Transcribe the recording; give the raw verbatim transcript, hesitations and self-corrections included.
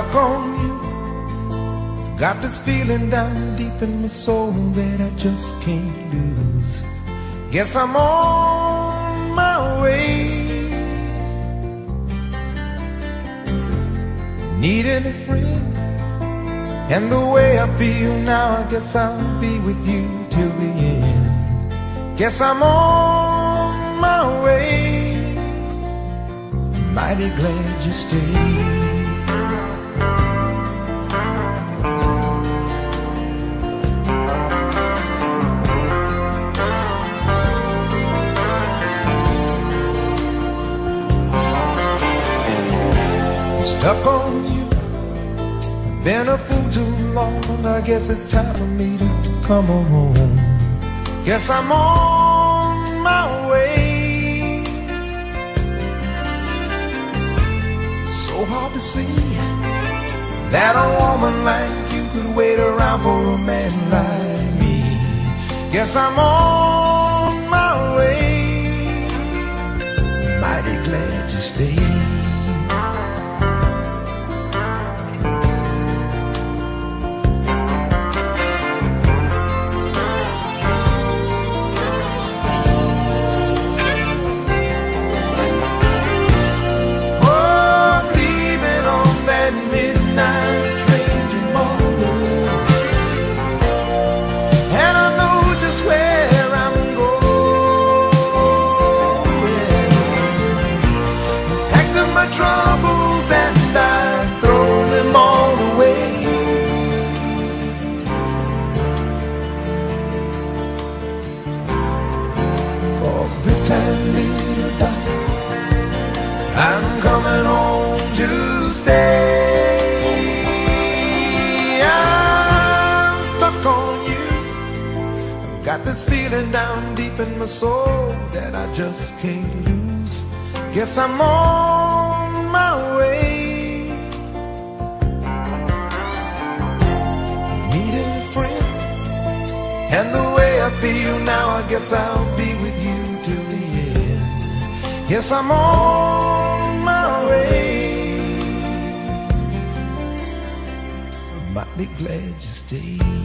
stuck on you. Got this feeling down deep in my soul that I just can't lose. Guess I'm on my way. Needing a friend, and the way I feel now, I guess I'll be with you till the end. Guess I'm on my way. Mighty glad you stayed. Stuck on you, been a fool too long. I guess it's time for me to come on home. Guess I'm on my way. So hard to see that a woman like you could wait around for a man like me. Guess I'm on my way. Mighty glad you stayed. Troubles and I throw them all away. Cause this time, little darling, I'm coming home to stay. I'm stuck on you. I've got this feeling down deep in my soul that I just can't lose. Guess I'm on my way. Needing a friend, and the way I feel now, I guess I'll be with you till the end. Yes, I'm on my way. I'm mighty glad you stayed.